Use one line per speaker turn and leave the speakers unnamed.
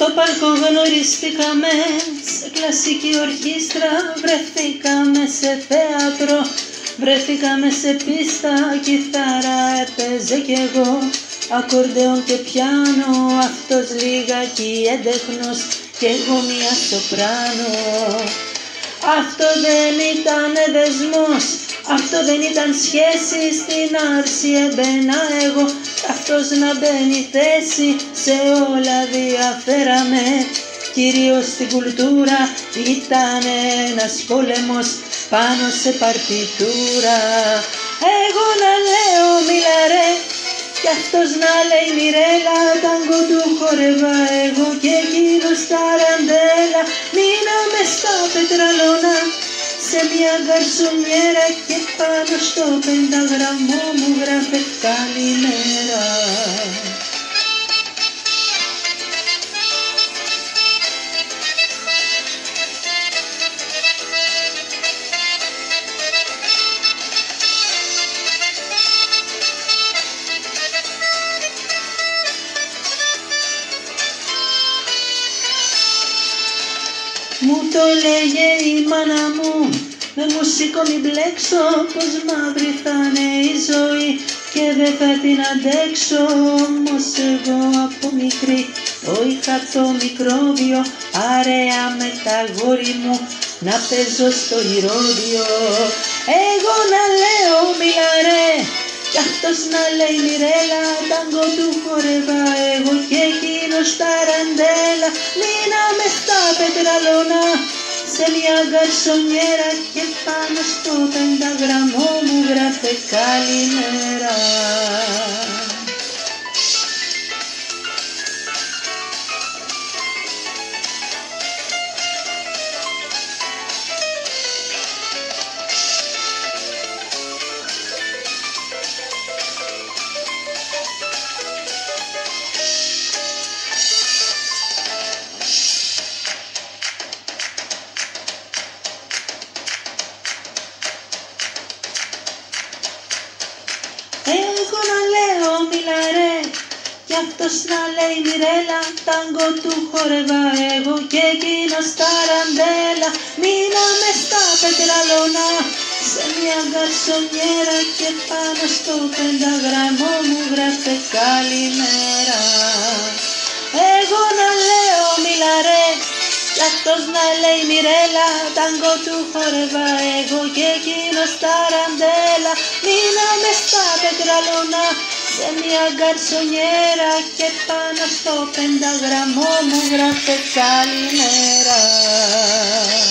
Στο παλκό γνωριστήκαμε, σε κλασική ορχήστρα, βρεθήκαμε σε θέατρο, βρεθήκαμε σε πίστα, κιθάρα έπαιζε κι εγώ, ακορντεόν και πιάνο, αυτός λίγακι έντεχνος και εγώ μία σοπράνο. Αυτό δεν ήταν δεσμός, αυτό δεν ήταν σχέση, στην άρση έμπαινα εγώ, αυτός να μπαίνει θέση, σε όλα διαφέραμε, κυρίως στην κουλτούρα, ήταν ένας πόλεμος πάνω σε παρτιτούρα. Εγώ να λέω μιλαρέ, κι αυτός να λέει μιρέλα, τάγκο του χορεύα εγώ και εκείνος τα ραντέλα, μείναμε στα πετραλώνα, σε μια γκαρσονιέρα και πάνω στο πενταγραμμό μου γράφε καλημέρα. Μου το λέγε η μάνα μου, με μουσικό μην μπλέξω, πως μαύρη θα είναι η ζωή και δεν θα την αντέξω. Όμως εγώ από μικρή το είχα το μικρόβιο, παρέα με τα γόρι μου να παίζω στο ηρώδιο. Εγώ να λέω μιλαρέ, κι αυτός να λέει μιρέλα, τάγκο του χορεύα εγώ και εκείνος τα ραντέλα, μείναμε στα πετραλώνα, σε μια γκαρσονιέρα και πάνω στο πενταγραμμό μου γράφε καλημέρα. Εγώ να λέω μιλαρέ, κι αυτός να λέει μιρέλα, τάγκο του χορεύα εγώ και εκείνος τα ραντέλα, μείναμε στα πετραλώνα, σε μια γκαρσονιέρα και πάνω στο πενταγραμμό μου γράφε καλημέρα. Εγώ να λέω μιλαρέ, κι αυτός να λέει μιρέλα, τάγκο του χορεύα εγώ και εκείνος τα ραντέλα, μείναμε στα πετραλώνα, σε μια γκαρσονιέρα και πάνω στο πενταγραμμό μου γράφε καλημέρα.